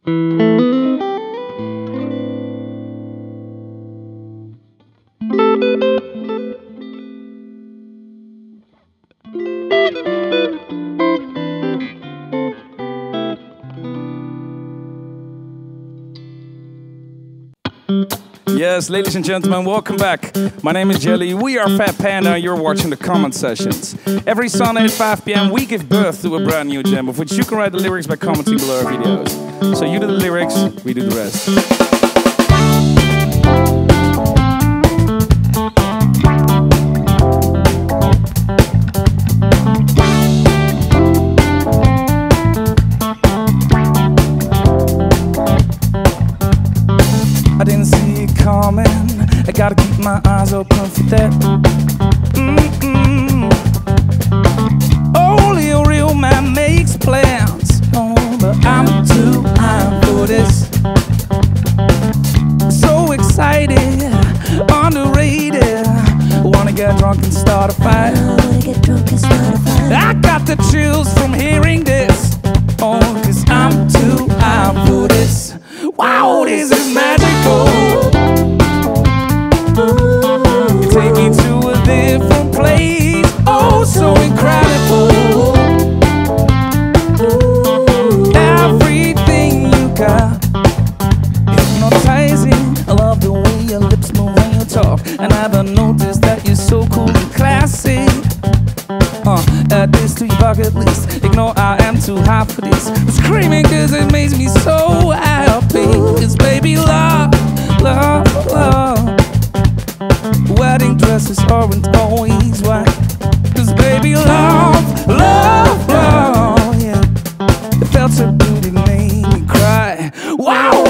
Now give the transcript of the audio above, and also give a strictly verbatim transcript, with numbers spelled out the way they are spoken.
Yes, ladies and gentlemen, welcome back. My name is Jelly, we are Fat Panda, and you're watching the Comment Sessions. Every Sunday at five p m we give birth to a brand new jam, of which you can write the lyrics by commenting below our videos. So you do the lyrics, we do the rest. I didn't see it coming, I gotta keep my eyes open for that. Mm-mm. Only a real man makes plans, oh, but I'm too high for this. So excited, underrated, wanna get drunk and start a fight. I got the chills from hearing this, oh, cause I'm too high for this. Wow, this is magical. You take me to a different place, oh, so incredible. Everything you got, hypnotizing. I love the way your lips move when you talk, and I haven't noticed that you're so cool and classy. Uh, add this to your bucket list. Ignore I am too high for this. I'm screaming cause it makes me so happy. Cause baby, love, love, love. Wedding dresses aren't always white. Cause baby, love, love, love, yeah. It felt so good it made me cry. Wow!